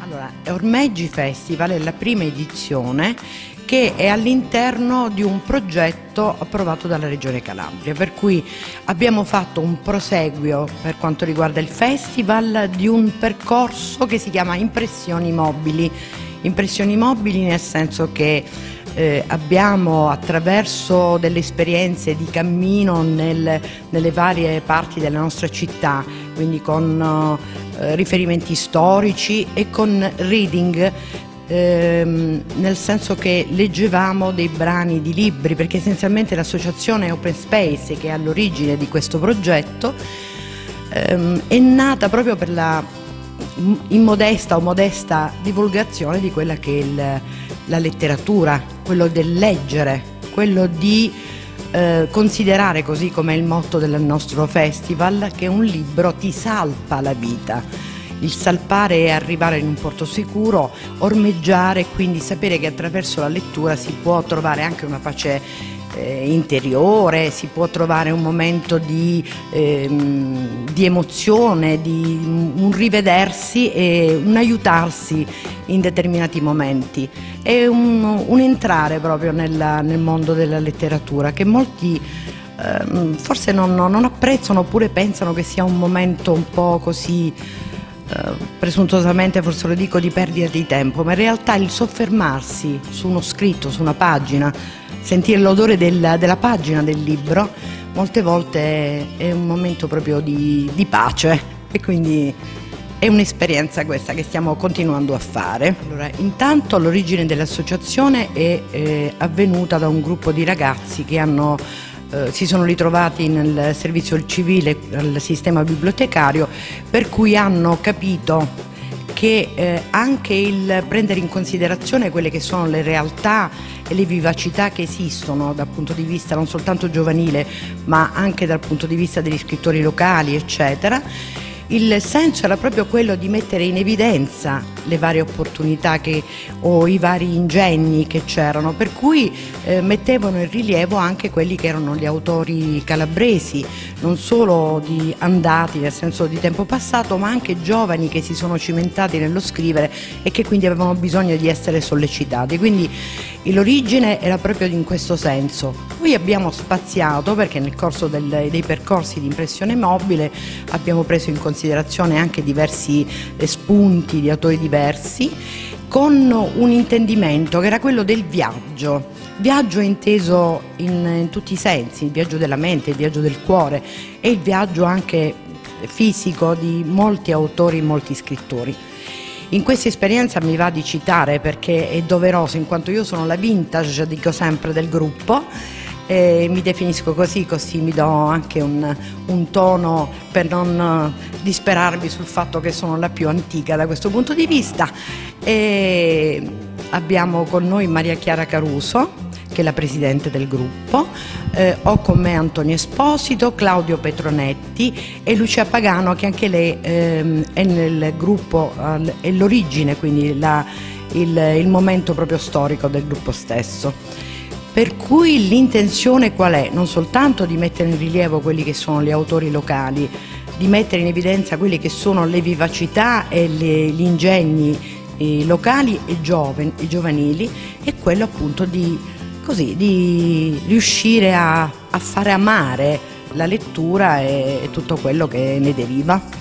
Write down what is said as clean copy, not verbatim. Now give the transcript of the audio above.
Allora, Ormeggi Festival è la prima edizione che è all'interno di un progetto approvato dalla Regione Calabria, per cui abbiamo fatto un proseguio per quanto riguarda il festival di un percorso che si chiama Impressioni Mobili. Impressioni Mobili nel senso che abbiamo, attraverso delle esperienze di cammino nelle varie parti della nostra città, quindi con riferimenti storici e con reading, nel senso che leggevamo dei brani di libri, perché essenzialmente l'associazione Open Space, che è all'origine di questo progetto, è nata proprio per la immodesta o modesta divulgazione di quella che è la letteratura, quello del leggere, quello di considerare, così come è il motto del nostro festival, che un libro ti salpa la vita. Il salpare è arrivare in un porto sicuro, ormeggiare, quindi sapere che attraverso la lettura si può trovare anche una pace interiore, si può trovare un momento di emozione, di un rivedersi e un aiutarsi in determinati momenti. È un entrare proprio nel mondo della letteratura che molti forse non apprezzano, oppure pensano che sia un momento un po' così presuntuosamente, forse lo dico, di perdita di tempo, ma in realtà il soffermarsi su uno scritto, su una pagina, sentire l'odore della pagina del libro, molte volte è un momento proprio di pace, e quindi è un'esperienza questa che stiamo continuando a fare. Allora, intanto l'origine dell'associazione è avvenuta da un gruppo di ragazzi che si sono ritrovati nel servizio civile al sistema bibliotecario, per cui hanno capito che anche il prendere in considerazione quelle che sono le realtà e le vivacità che esistono dal punto di vista non soltanto giovanile, ma anche dal punto di vista degli scrittori locali, eccetera, il senso era proprio quello di mettere in evidenza le varie opportunità o i vari ingegni che c'erano, per cui mettevano in rilievo anche quelli che erano gli autori calabresi, non solo andati nel senso di tempo passato, ma anche giovani che si sono cimentati nello scrivere e che quindi avevano bisogno di essere sollecitati. Quindi l'origine era proprio in questo senso. Poi abbiamo spaziato, perché nel corso dei percorsi di impressione mobile abbiamo preso in considerazione anche diversi spunti di autori diversi, con un intendimento che era quello del viaggio. Viaggio inteso in tutti i sensi, il viaggio della mente, il viaggio del cuore e il viaggio anche fisico di molti autori, molti scrittori. In questa esperienza mi va di citare, perché è doveroso, in quanto io sono la vintage, dico sempre, del gruppo, mi definisco così mi do anche un tono per non disperarvi sul fatto che sono la più antica da questo punto di vista. Abbiamo con noi Maria Chiara Caruso, che è la presidente del gruppo, ho con me Antonio Esposito, Claudio Petronetti e Lucia Pagano, che anche lei è nel gruppo, è l'origine, quindi il momento proprio storico del gruppo stesso. Per cui l'intenzione qual è? Non soltanto di mettere in rilievo quelli che sono gli autori locali, di mettere in evidenza quelle che sono le vivacità e gli ingegni locali e giovanili, e quello appunto di riuscire a fare amare la lettura e tutto quello che ne deriva.